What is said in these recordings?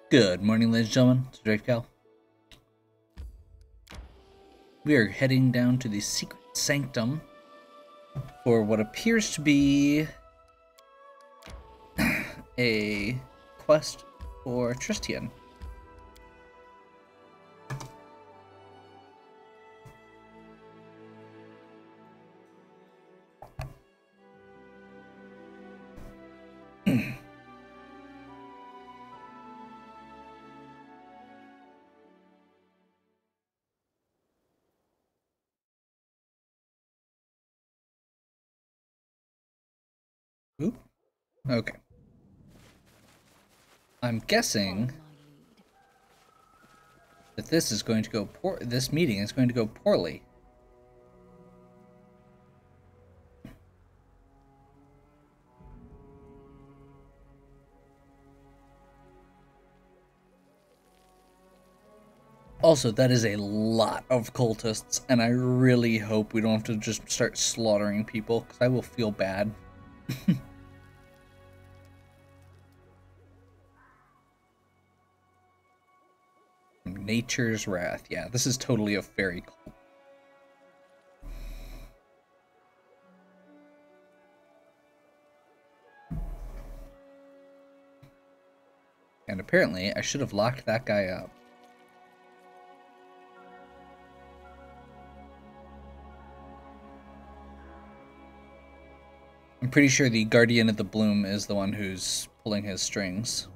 Good morning, ladies and gentlemen. It's Drake Cal. We are heading down to the Secret Sanctum for what appears to be a quest for Tristian. Oop. Okay. I'm guessing that this is going to go this meeting is going to go poorly. Also, that is a lot of cultists, and I really hope we don't have to just start slaughtering people, because I will feel bad. Nature's Wrath. Yeah, this is totally a fairy cult. And apparently, I should have locked that guy up. I'm pretty sure the Guardian of the Bloom is the one who's pulling his strings.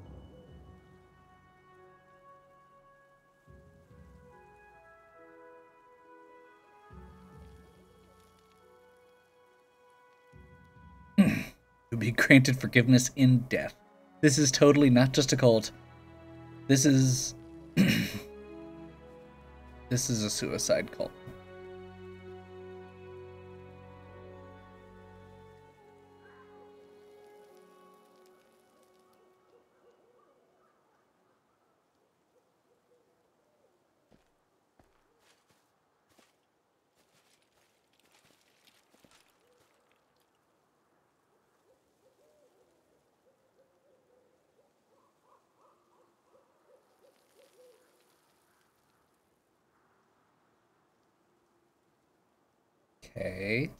You'll be granted forgiveness in death. This is totally not just a cult. This is... this is a suicide cult. Okay.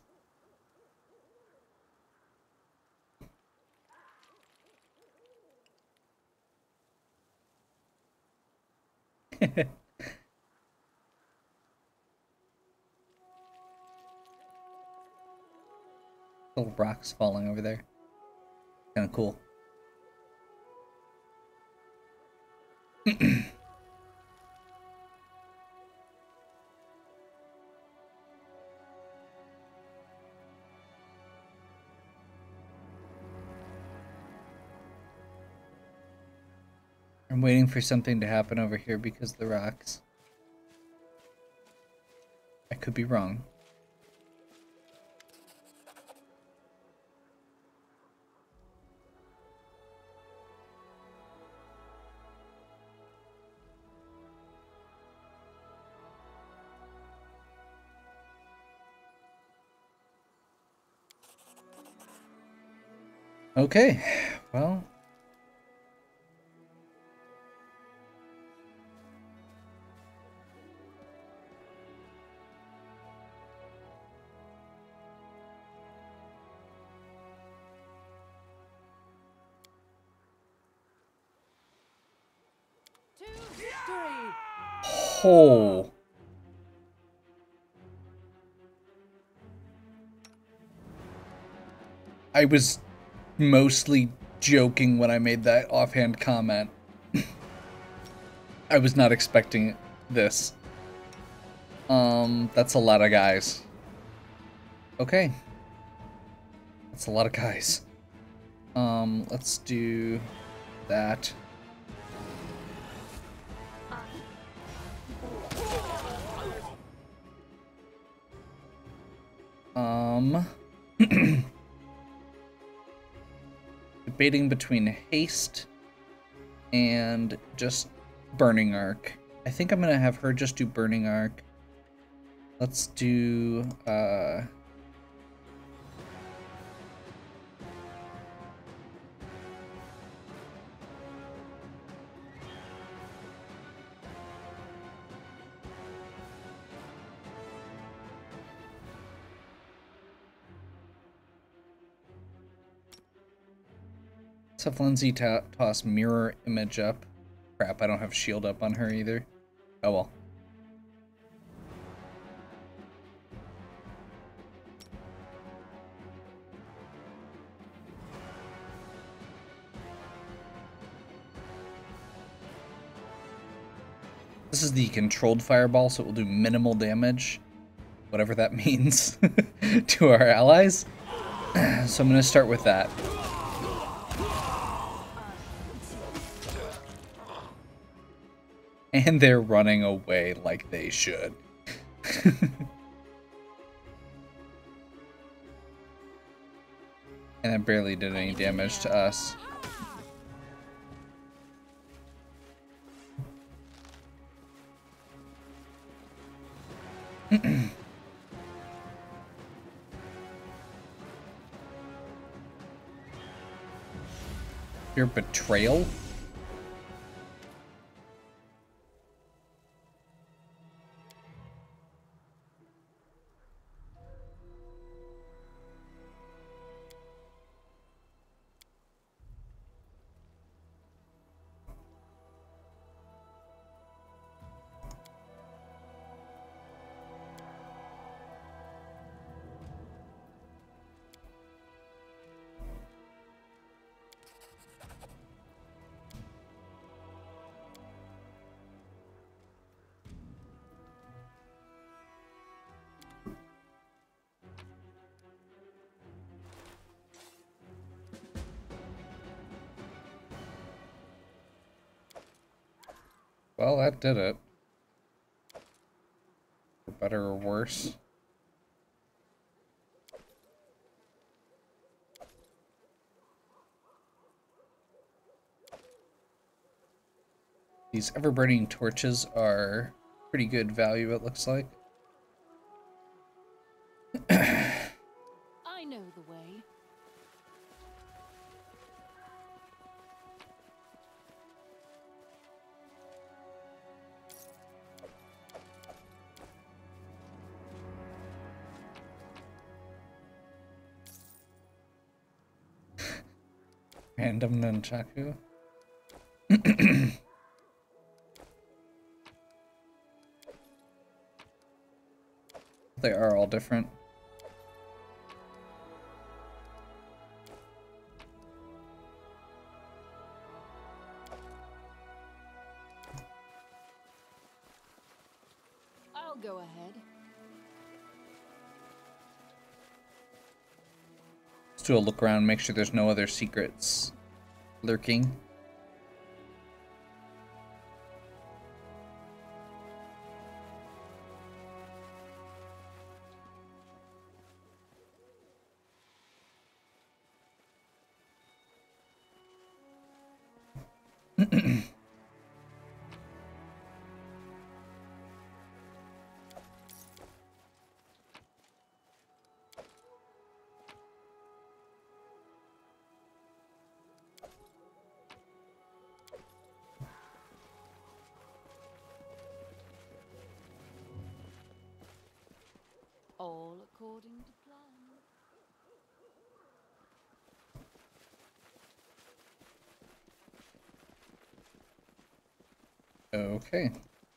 Little rocks falling over there. Kind of cool. I'm waiting for something to happen over here because of the rocks. I could be wrong. Okay, well... Oh. I was mostly joking when I made that offhand comment. I was not expecting this. That's a lot of guys. Okay. That's a lot of guys. Let's do that. Debating between haste and just burning arc. I think I'm gonna have her just do burning arc. Let's do Let's have Lindsay toss mirror image up. Crap, I don't have shield up on her either. Oh well. This is the controlled fireball, so it will do minimal damage, whatever that means, to our allies. So I'm going to start with that. And they're running away like they should. And it barely did any damage to us. Your betrayal? Well, that did it. For better or worse. These ever-burning torches are pretty good value, it looks like. I know the way. Random nunchaku. They are all different. I'll go ahead. Let's do a look around, make sure there's no other secrets lurking. All according to plan. Okay.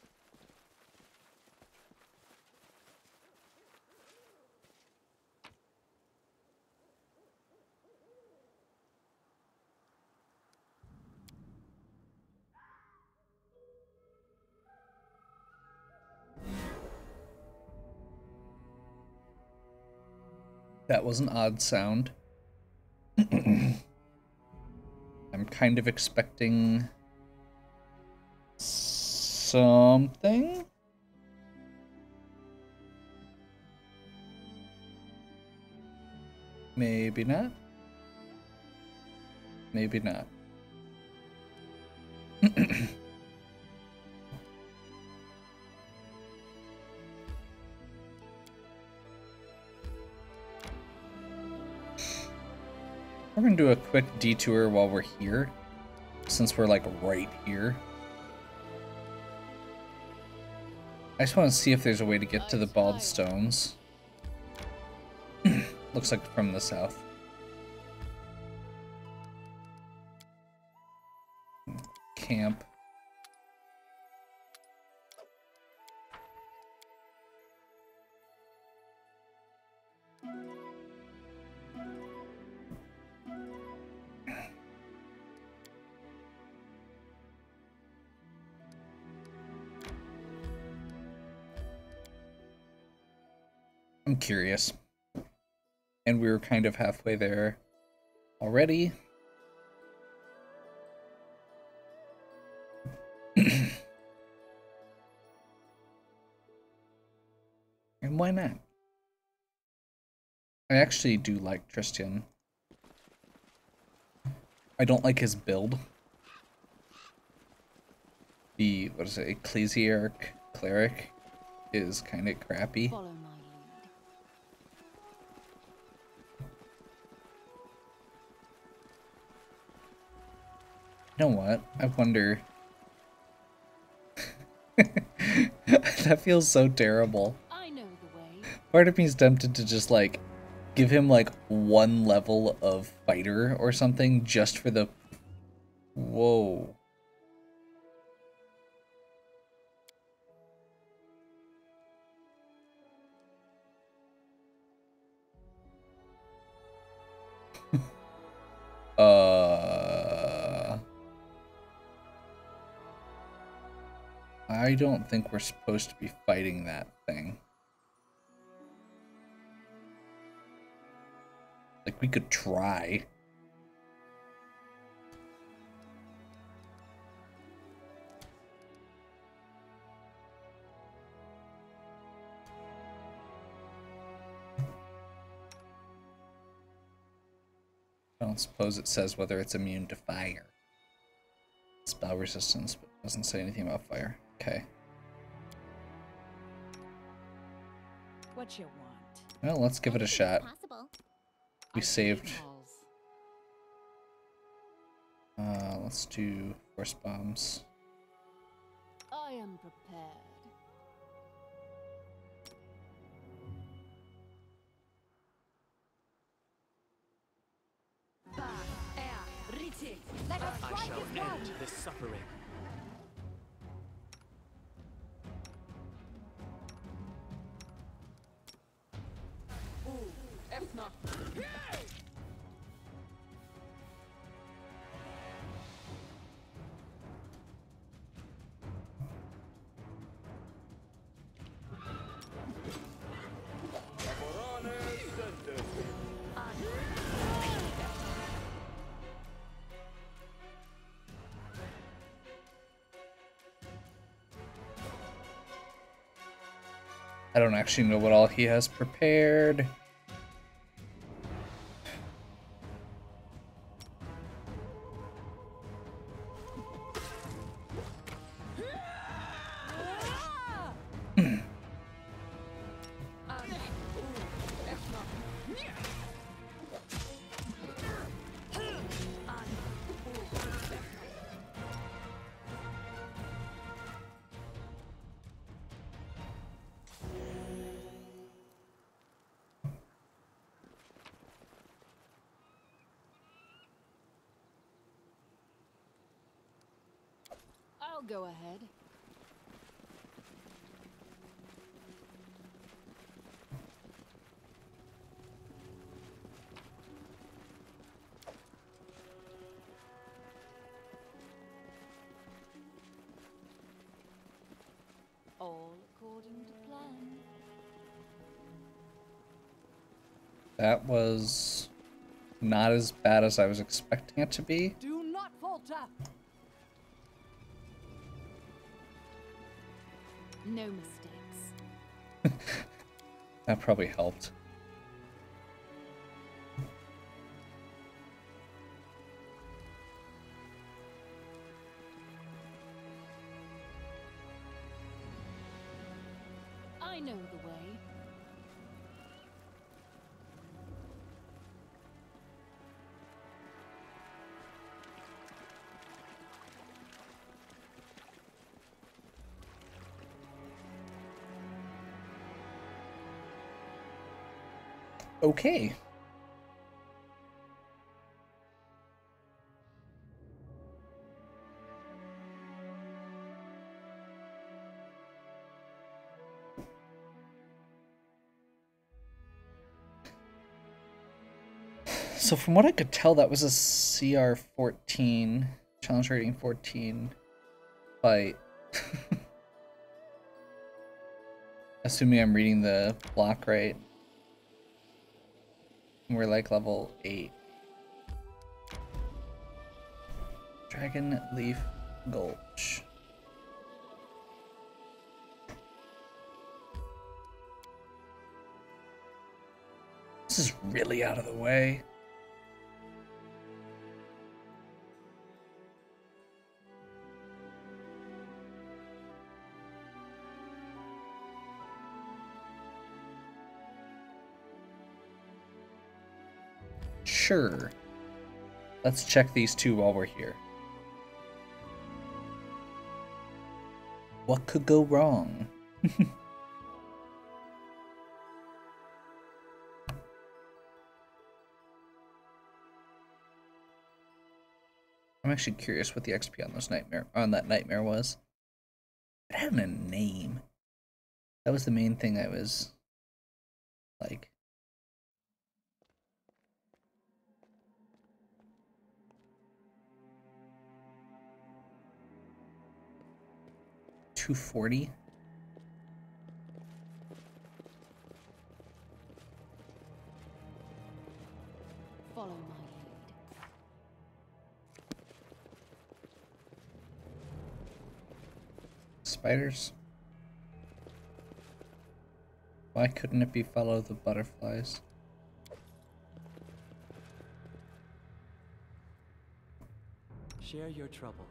That was an odd sound. I'm kind of expecting something. Maybe not. Maybe not. We're gonna do a quick detour while we're here, since we're like right here. I just want to see if there's a way to get to the bald stones. Looks like from the south. camp. I'm curious. And we were kind of halfway there already. And why not? I actually do like Tristan. I don't like his build. The, what is it, Ecclesiarch Cleric is kind of crappy. Follow my lead. You know what? I wonder. That feels so terrible. I know the way. Part of me is tempted to just like give him like one level of fighter or something just for the. Whoa. I don't think we're supposed to be fighting that thing. Like, we could try. I don't suppose it says whether it's immune to fire. Spell resistance, but it doesn't say anything about fire. Okay. What you want? Well, let's give it a shot. Possible. We saved. Calls. Let's do force bombs. I am prepared. Let us I strike shall as one. end this suffering. I don't actually know what all he has prepared. I'll go ahead. All according to plan. That was not as bad as I was expecting it to be. Do not falter. No mistakes. That probably helped. I know the way. Okay. So from what I could tell, that was a CR 14, challenge rating 14 fight. Assuming I'm reading the block right. We're like level 8. Dragon Leaf Gulch. This is really out of the way. Sure. Let's check these two while we're here. What could go wrong? I'm actually curious what the XP on that nightmare was. It had a name. That was the main thing I was like. $240. Follow my lead. Spiders. Why couldn't it be follow the butterflies? Share your troubles.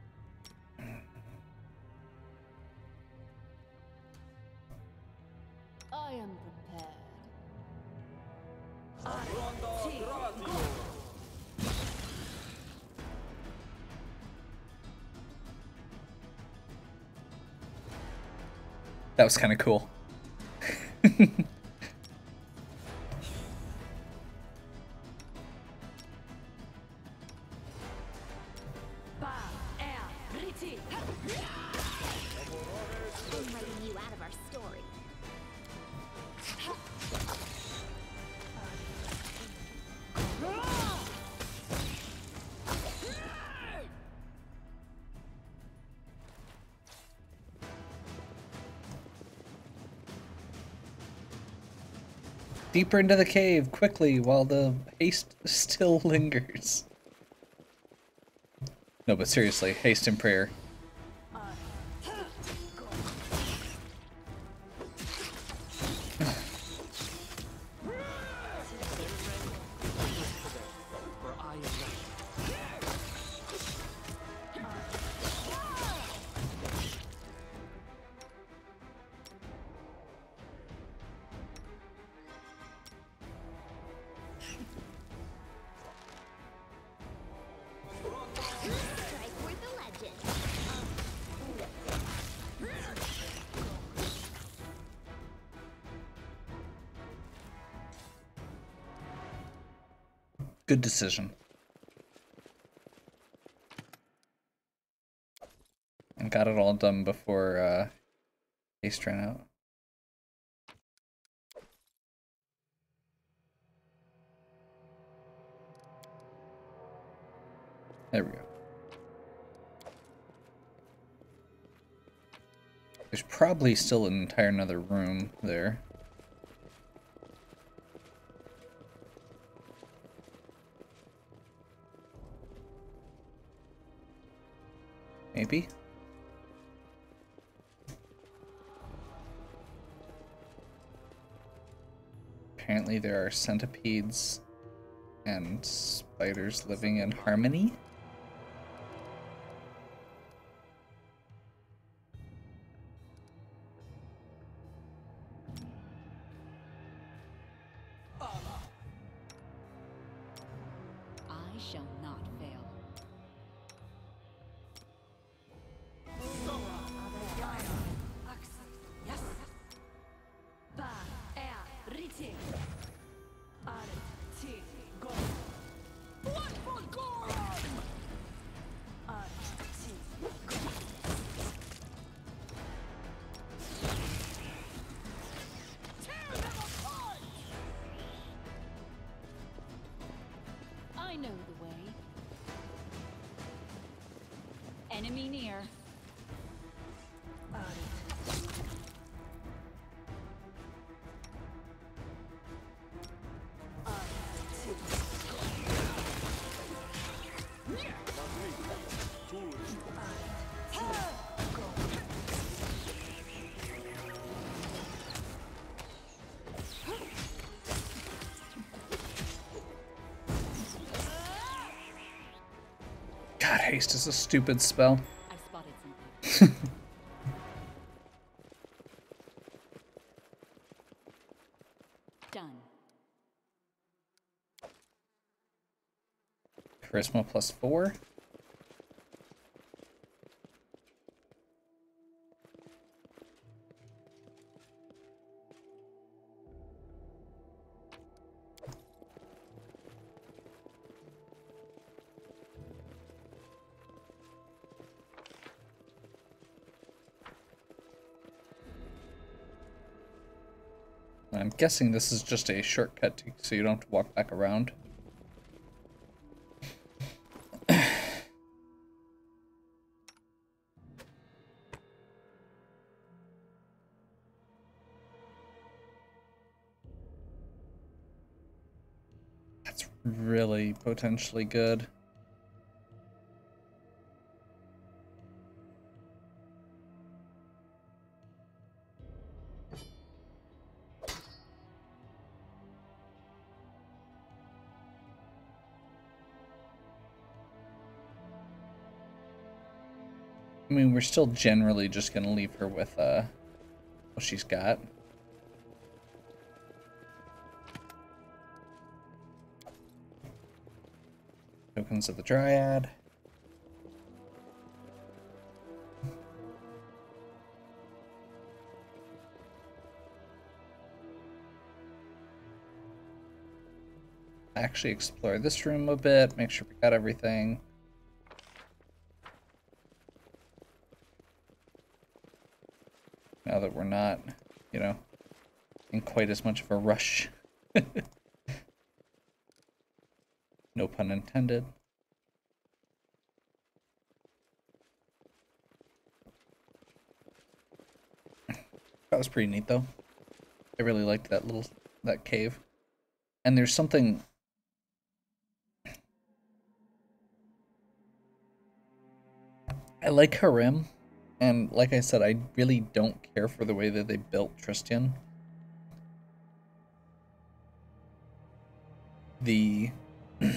I am prepared. That was kind of cool. I'm writing you out of our story. Deeper into the cave, quickly, while the haste still lingers. No, but seriously, haste and prayer. Strike worth the legend. Good decision. And got it all done before haste ran out. There we go. There's probably still an entire another room there. Maybe? Apparently there are centipedes and spiders living in harmony. I shall not fail. Enemy near. God, haste is a stupid spell. I spotted something. Done. Charisma +4. I'm guessing this is just a shortcut so you don't have to walk back around. That's really potentially good. I mean, we're still generally just gonna leave her with what she's got. Tokens of the Dryad. Actually explore this room a bit, make sure we got everything. Now that we're not, you know, in quite as much of a rush. No pun intended. That was pretty neat though. I really liked that cave. And there's something I like Harem, and like I said, I really don't care for the way that they built Tristian. I'm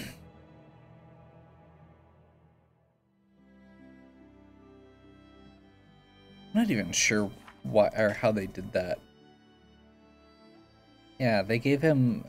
not even sure what or how they did that. Yeah, they gave him...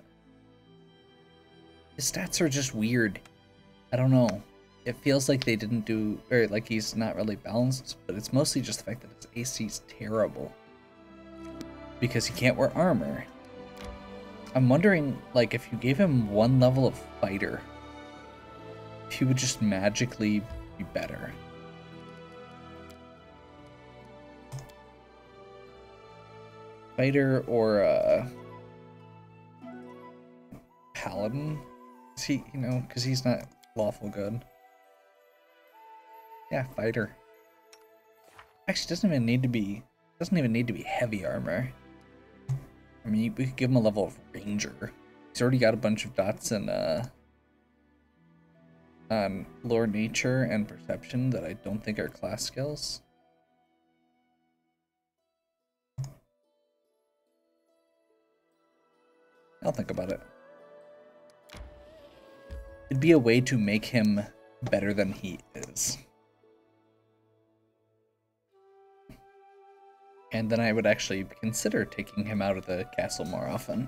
His stats are just weird. I don't know. It feels like they didn't do... Or like he's not really balanced, but it's mostly just the fact that his AC's terrible. Because he can't wear armor. I'm wondering, like, if you gave him one level of fighter, if he would just magically be better. Fighter or paladin? Is he, you know, because he's not lawful good. Yeah, fighter. Actually, doesn't even need to be heavy armor. I mean, we could give him a level of ranger. He's already got a bunch of dots in on lore, nature, and perception that I don't think are class skills. I'll think about it. It'd be a way to make him better than he is. And then I would actually consider taking him out of the castle more often.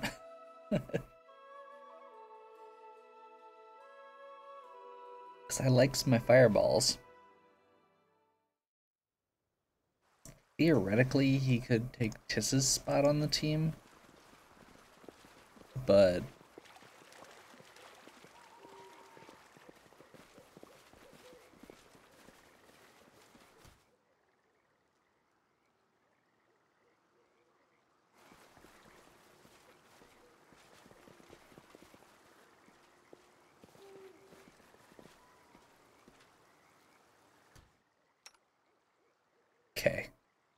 Because I likes my fireballs. Theoretically, he could take Tiss's spot on the team. But... Okay.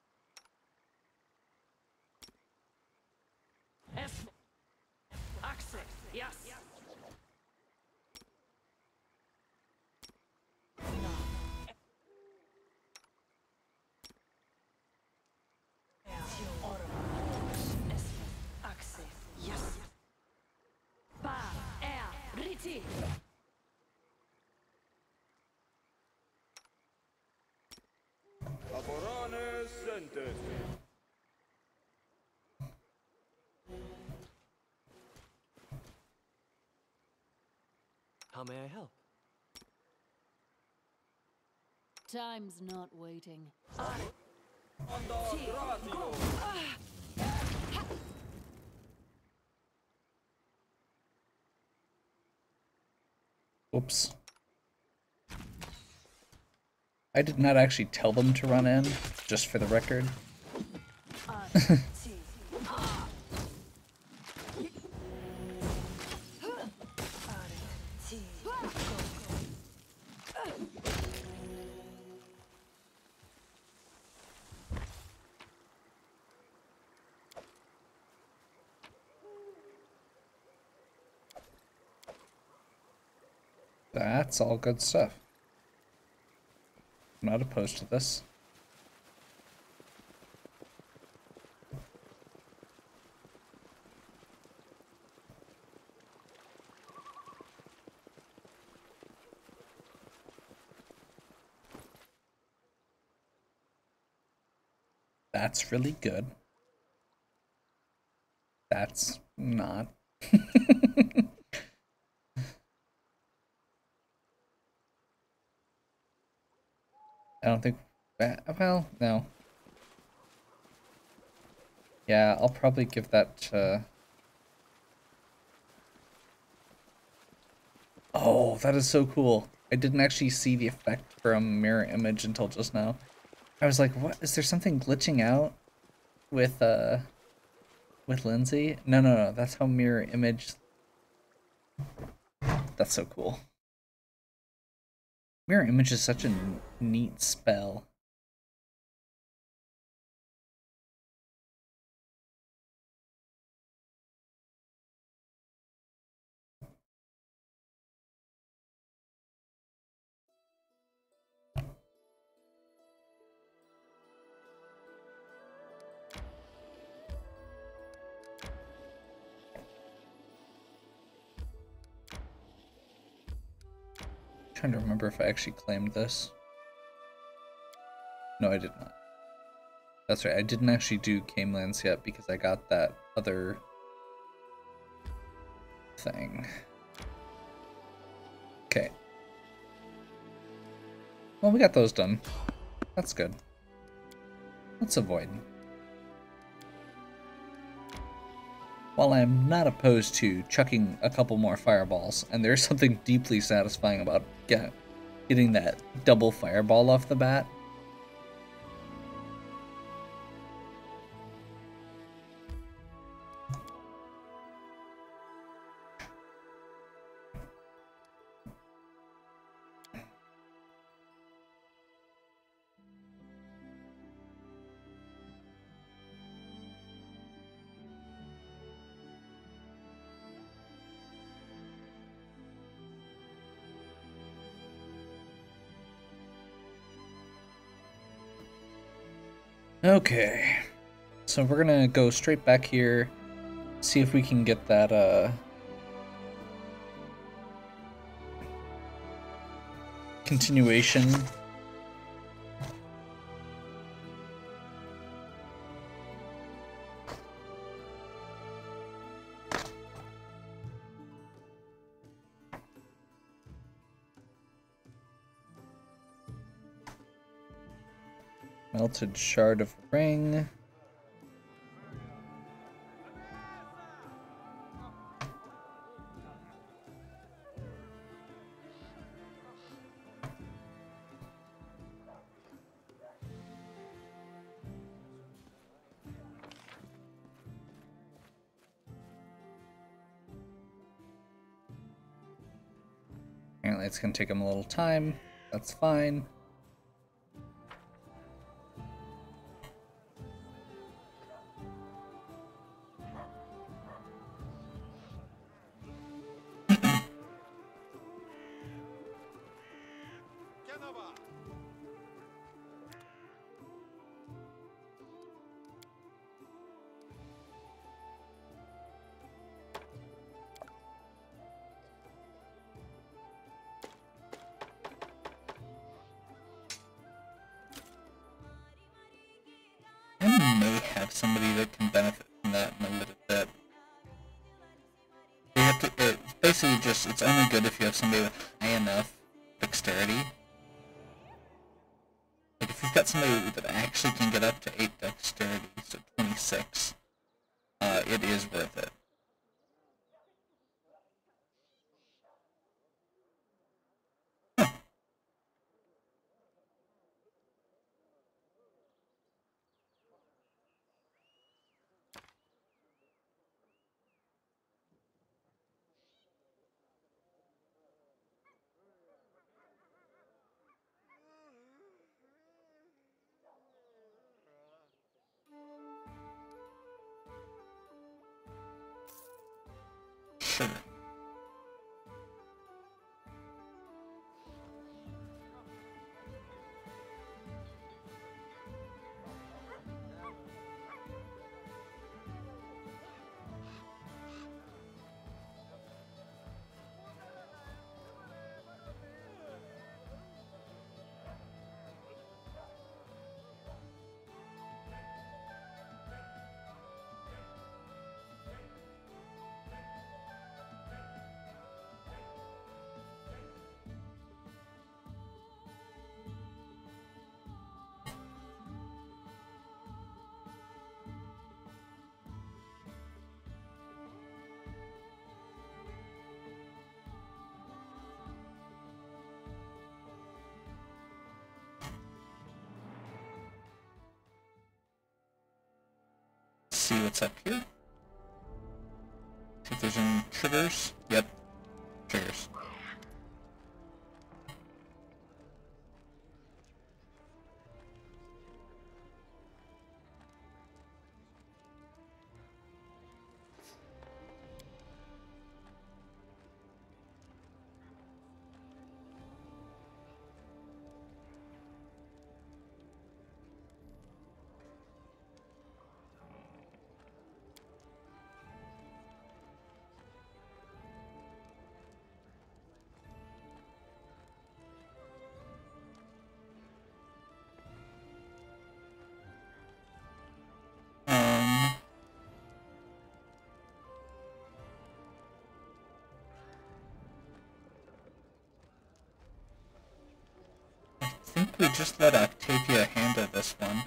How may I help? Time's not waiting. Whoops. I did not actually tell them to run in, just for the record. That's all good stuff. I'm not opposed to this. That's really good. That's not. I don't think that, well, no. Yeah, I'll probably give that to... Oh, that is so cool. I didn't actually see the effect from mirror image until just now. I was like, what? Is there something glitching out with Lindsay? No, no, no. That's how mirror image... That's so cool. Mirror image is such a neat spell. Trying to remember if I actually claimed this. No, I did not. That's right, I didn't actually do Camelands yet because I got that other thing. Okay. Well, we got those done. That's good. Let's avoid. While I'm not opposed to chucking a couple more fireballs, and there's something deeply satisfying about getting that double fireball off the bat. Okay, so we're gonna go straight back here, see if we can get that continuation. Melted shard of ring. Apparently it's going to take him a little time. That's fine. have somebody that can benefit from that in a little bit. You have to, it's basically just, it's only good if you have somebody with high enough dexterity. Like if you've got somebody that actually can get up to 8 dexterity, so 26, it is worth it. Sure. See what's up here. See if there's any triggers. Yep, triggers. I think we just let Octavia handle this one.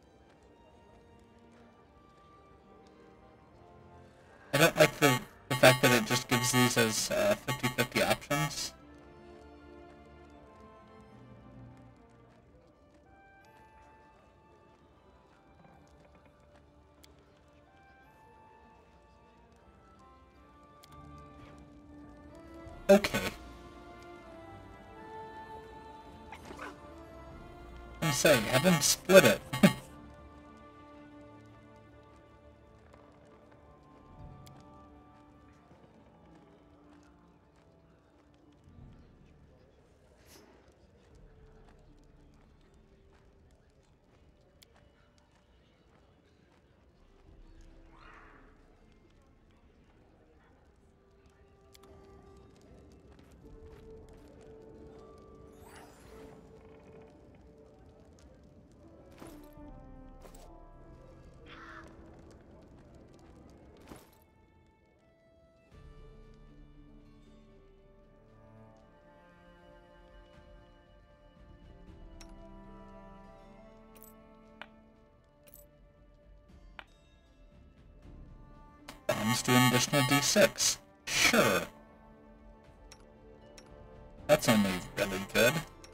I don't like the fact that it just gives these as 50-50 options. Okay. I'm saying, I didn't split it. Let's do an additional d6. Sure. That's only really good.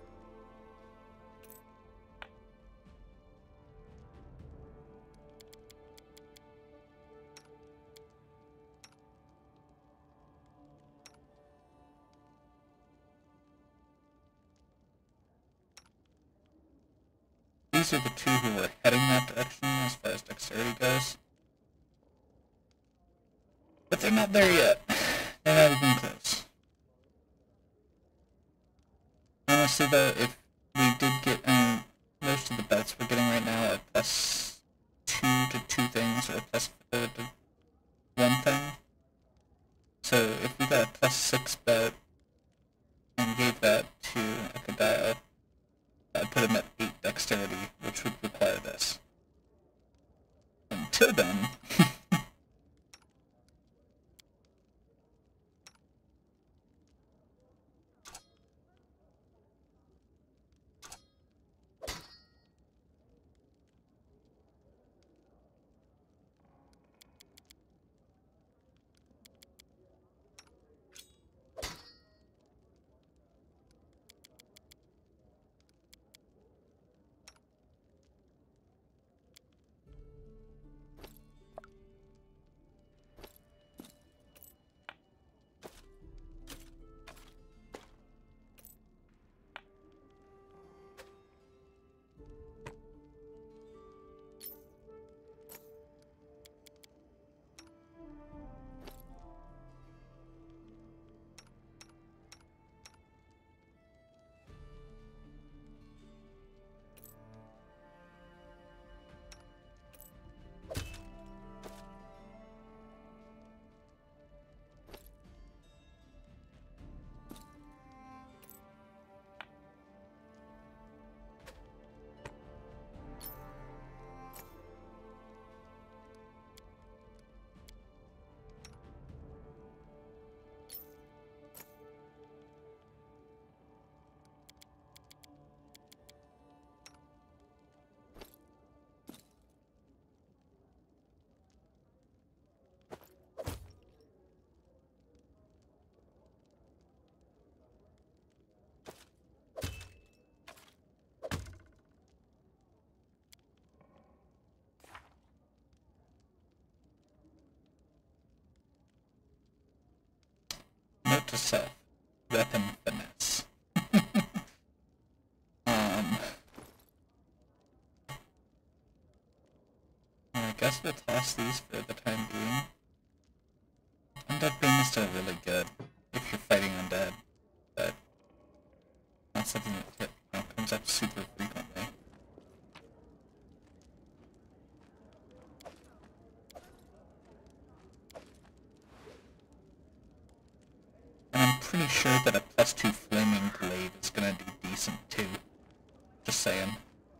These are the two who were heading that direction as far as dexterity goes. But they're not there yet. They're not even close. Honestly though, if we did get, most of the bets we're getting right now are plus 2 to 2 things, or plus 4 to 1 thing. So if we got a plus 6 bet, and gave that to Akadiah, I'd put him at 8 dexterity, which would require this. And Until then. Note to self, weapon finesse. I guess we'll toss these for the time being. Undead being is still really good if you're fighting undead, but not something that comes up super frequently. And I'm pretty sure that a +2 flaming glaive is gonna do decent too. Just saying.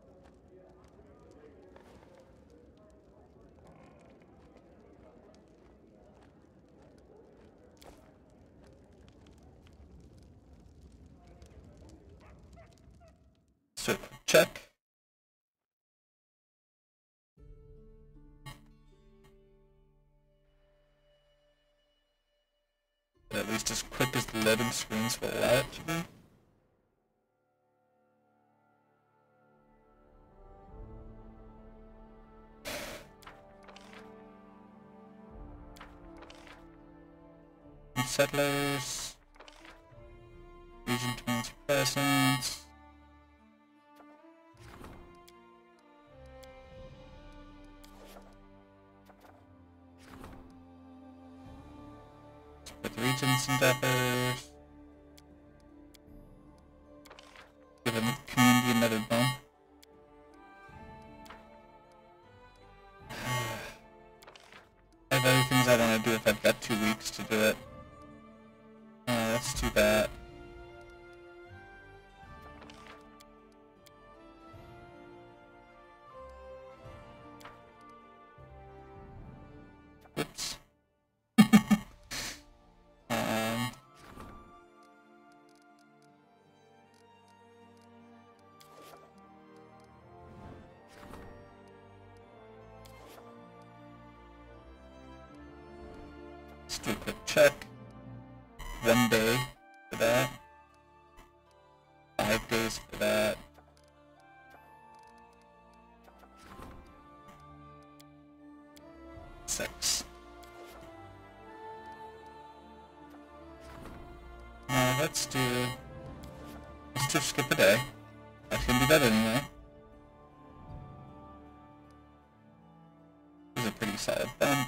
So, check. At least as quick as the loading screens will allow it to be. Settlers. Region demands presence. With regions endeavors. Give the community another bump. I have other things I want to do if I've got 2 weeks to do it. Let's do that. Oops. Let's do a quick check. 1 day for that. 5 days for that. Six. Let's just skip a day. I can do that anyway. This is a pretty solid bump.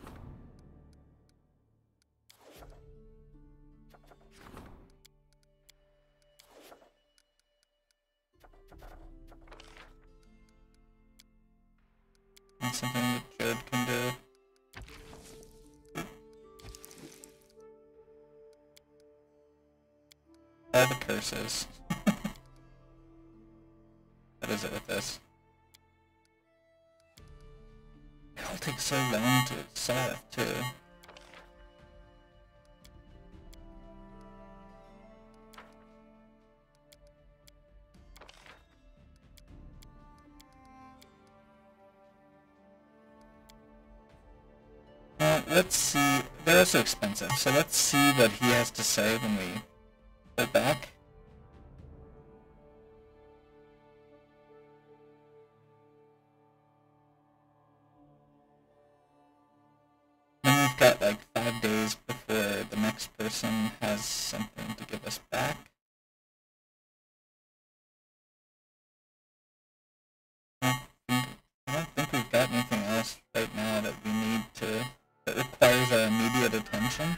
That's something that Jed can do. The curses. What is it with this? Held take so long to solve, too. Let's see. They're also expensive, so let's see what he has to say when we go back. Then we've got like 5 days before the next person has something to give us back. I don't think we've got anything else right now that we need to, that requires our immediate attention.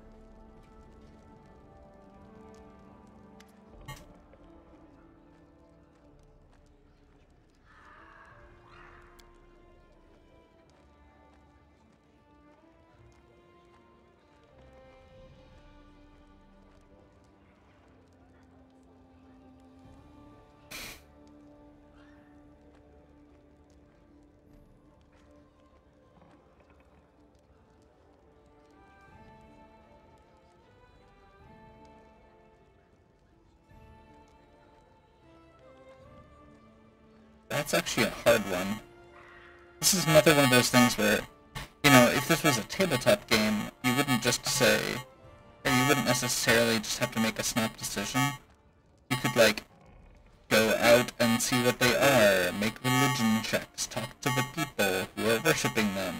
That's actually a hard one. This is another one of those things where, you know, if this was a tabletop game, you wouldn't just say, or you wouldn't necessarily just have to make a snap decision. You could, like, go out and see what they are, make religion checks, talk to the people who are worshipping them.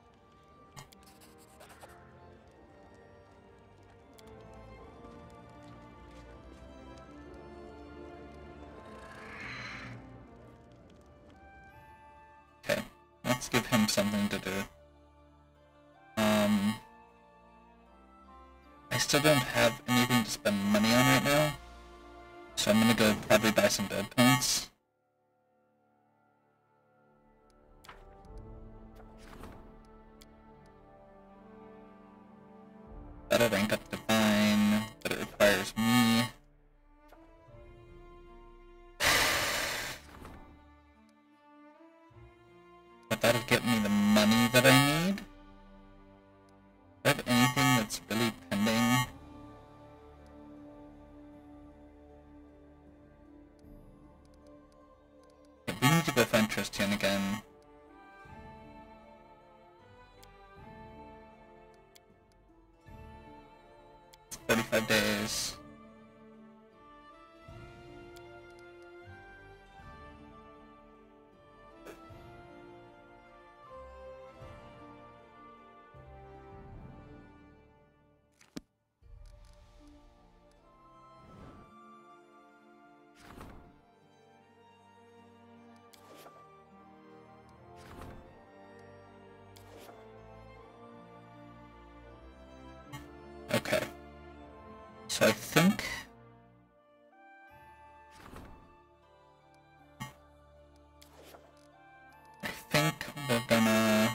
Okay, let's give him something to do. I still don't have anything to spend money on right now, so I'm gonna go probably buy some build points. That'll rank up Divine, but it requires me. But that'll get me the money that I need. Do I have anything that's really pending? Okay, we need to go find Tristan again. It's 45 days. Okay. So I think we're gonna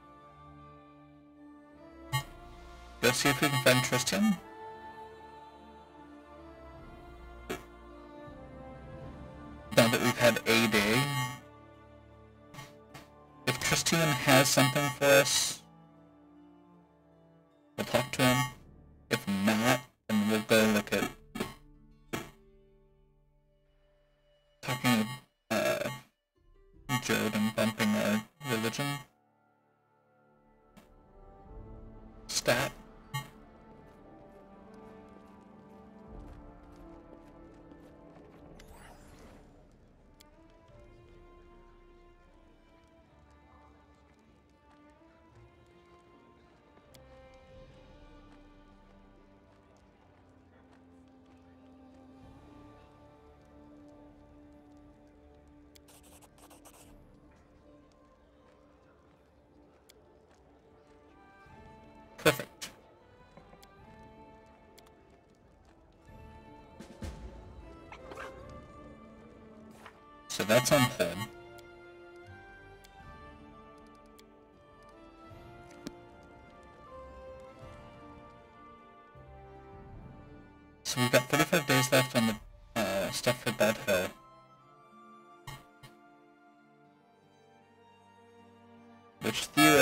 go see if we can find Tristan. Now that we've had a day. If Tristan has something for us, we'll talk to him. If not, then we'll go look at talking to Jode and bumping our religion stat. Perfect. So that's on hold. So we've got 35 days left on the stuff for Bad Hill. Which theoretically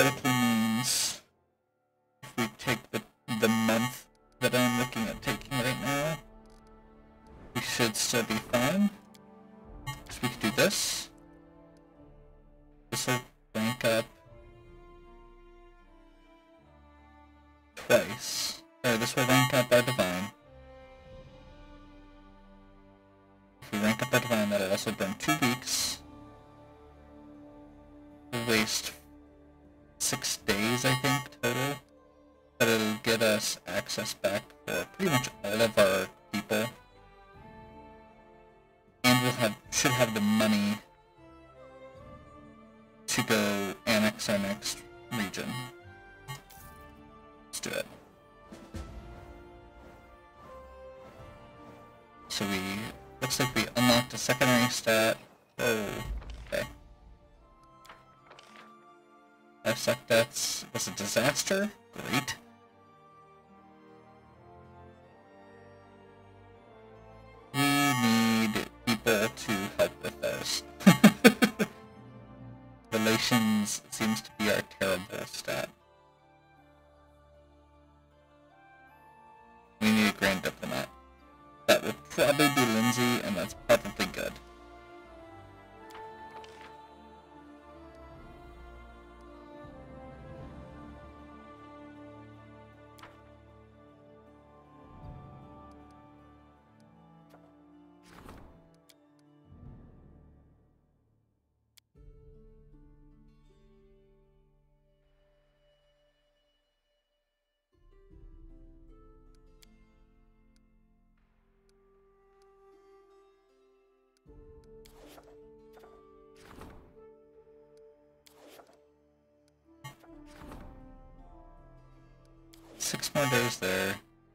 still be fine. So we could do this. This will rank up twice. Or this will rank up our divine. If we rank up our divine, that'll also burn 2 weeks. We'll waste 6 days, I think, total. But it'll get us access back for pretty much all of our people. And we'll should have the money to go annex our next region. Let's do it. So looks like we unlocked a secondary stat. Oh, okay. Livestock deaths was a disaster. Great. We need people to help with those. Relations seems to be our terrible stat. We need a grand diplomat. That will probably be Lindsay, and that's probably good. Six more days there.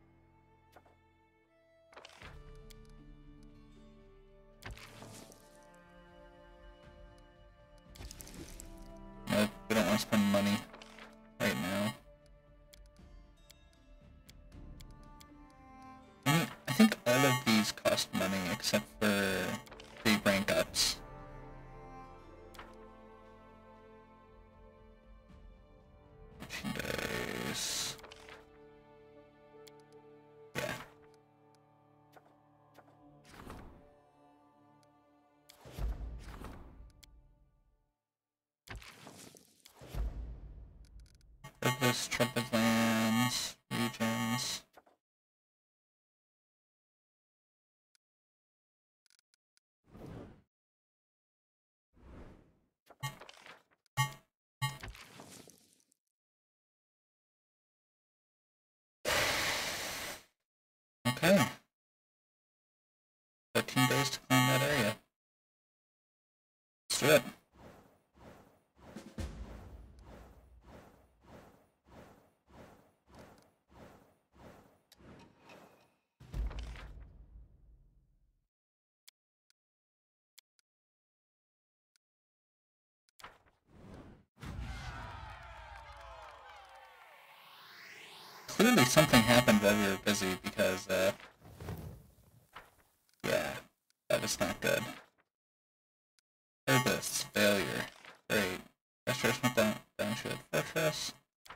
Nope, we don't want to spend money right now. I think all of these cost money except for the rank ups. Days. Yeah. Douglas, Trumpet Lands, regions. Okay. 13 days to clean that area. Let's do it. Clearly something happened while we were busy because, yeah, that was not good. Herbists, failure. Great. Restoration of Downshore Fortress.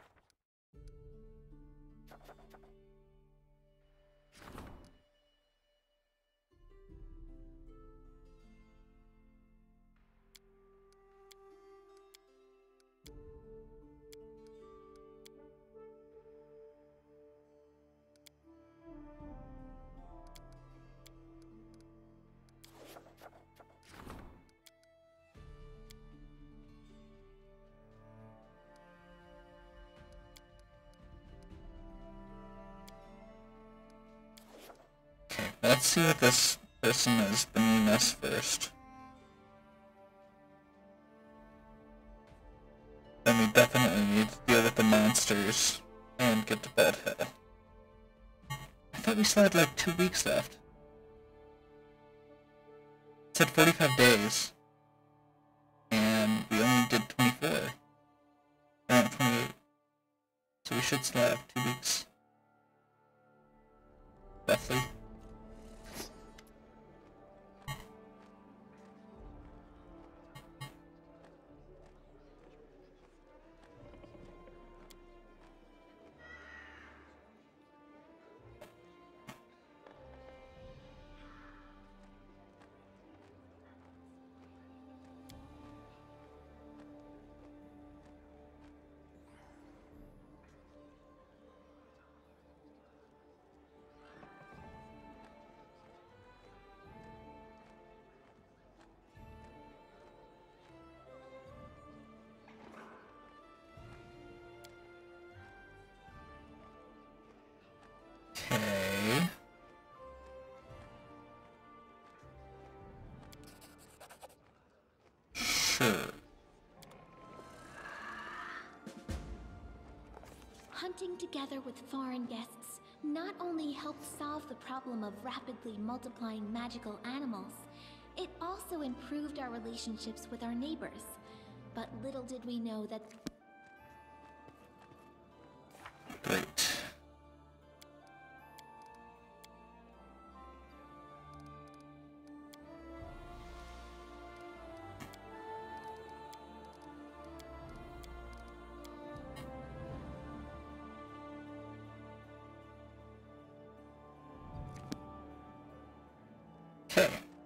Okay, let's see what this person is bringing us first. Then we definitely need to deal with the monsters and get to Bald Hill. I thought we still had like 2 weeks left. It said 45 days. And we only did 24. Or 28. So we should still have 2 weeks. Roughly. Okay. Sure. Hunting together with foreign guests not only helped solve the problem of rapidly multiplying magical animals, it also improved our relationships with our neighbors. But little did we know that... Great. Okay.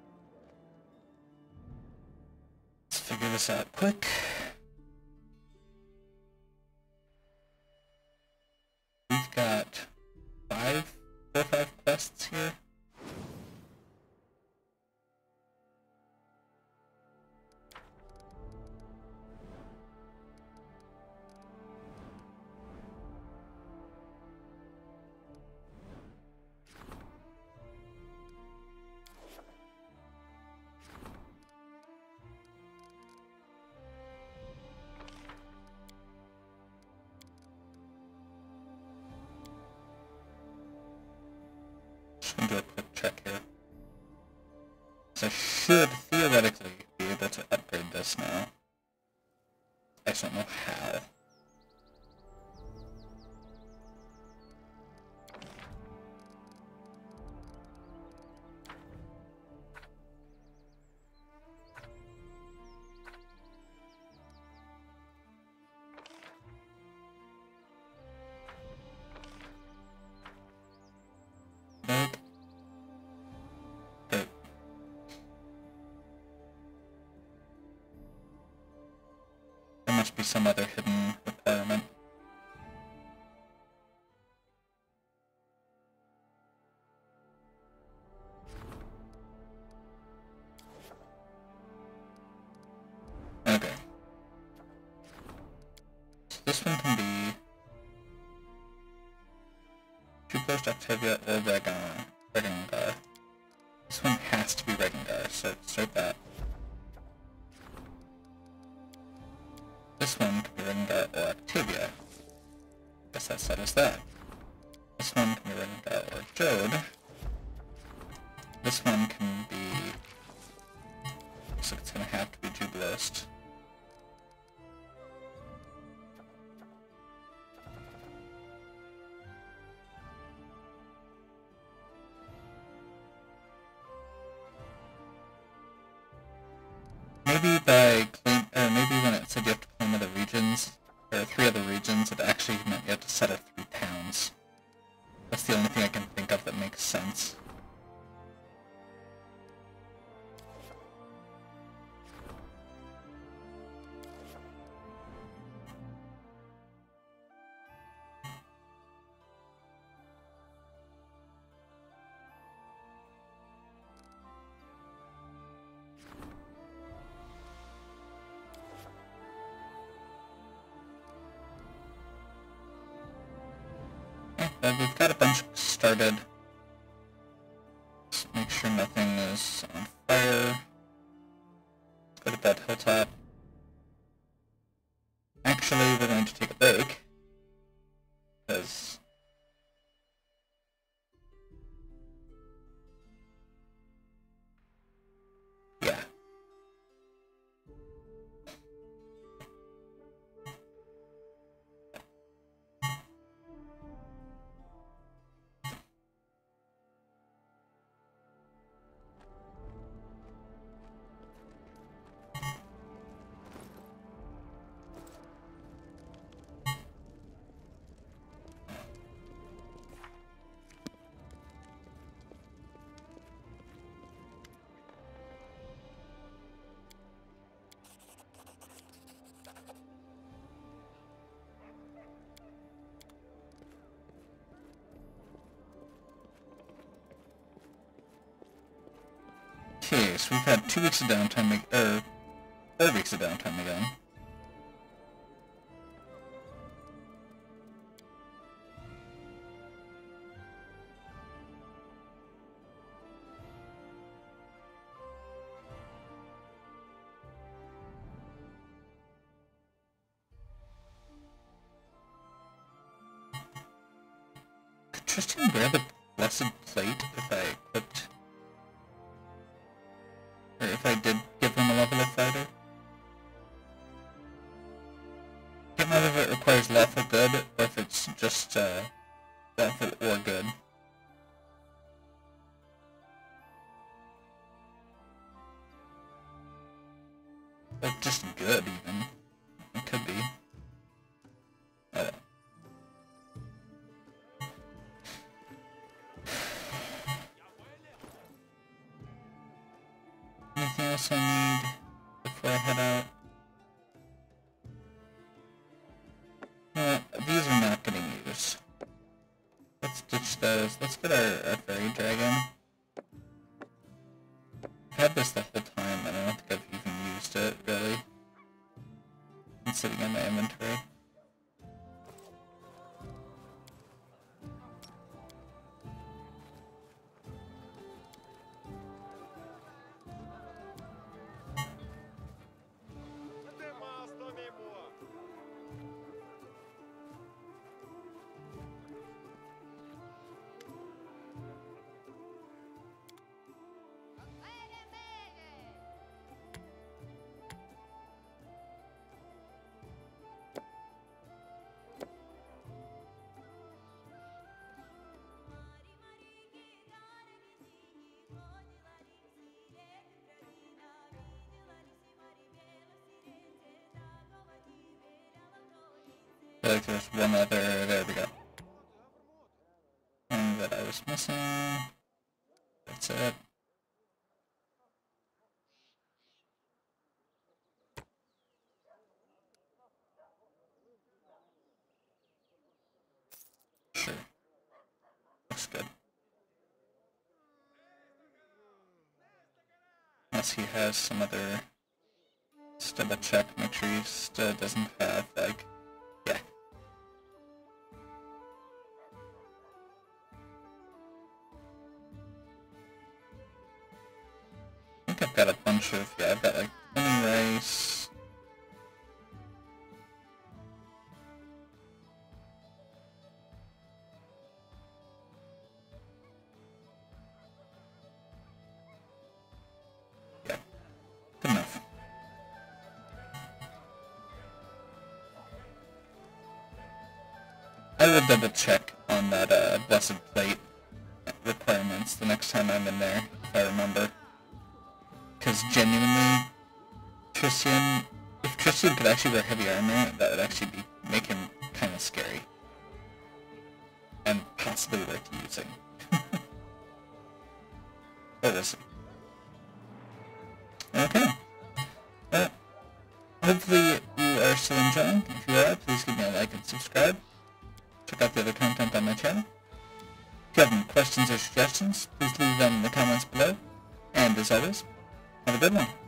Let's figure this out quick. We've got 4 or 5 quests here. Just gonna do a quick check here. So I should theoretically be able to upgrade this now. I just don't know how. Nope. Okay. There must be some other hidden requirement. Okay. So this one can be Two Post Octavia or Regengar. This one has to be Regengar, so start that. This one can be Regengar or Octavia. Guess that settles that. This one can be Regengar or Jode. This one can be... looks like it's gonna have to be Jubilost. Maybe maybe when it said you have to claim other regions, or 3 other regions, it actually meant you have to set it 3 towns. That's the only thing I can think of that makes sense. We've got a bunch started. Just make sure nothing is on fire. Let's go to Bed Hilltop. Actually, we're going to take a break. Because... yeah. Okay, so we've had 2 weeks of downtime, 4 weeks of downtime again. Tristan wear the blessed plate if I equipped... Or if I did give him a level of fighter? I can't remember if it requires lawful good, or if it's just, lawful or good. Like, just good, even. It could be. Anything else I need before I head out? These are not getting used. Let's ditch those. Let's get our fairy dragon. I've had this the whole time, and I don't think I've even used it, really. It's sitting in my inventory. I feel like there's one other, there we go, thing that I was missing. That's it. Sure. Looks good. Unless he has some other... Just double check, make sure he still doesn't have, like... Yeah. I think I've got a bunch of... Yeah, I've got like honey rice... Yeah. Good enough. I will double check on that blessed plate requirements the next time I'm in there, if I remember. Because genuinely, Tristan, if Tristan could actually wear heavy armor, that would actually make him kind of scary. And possibly worth using. But we'll see. Okay. Hopefully you are still enjoying. If you are, please give me a like and subscribe. Check out the other content on my channel. If you have any questions or suggestions, please leave them in the comments below. And as always, have a good one.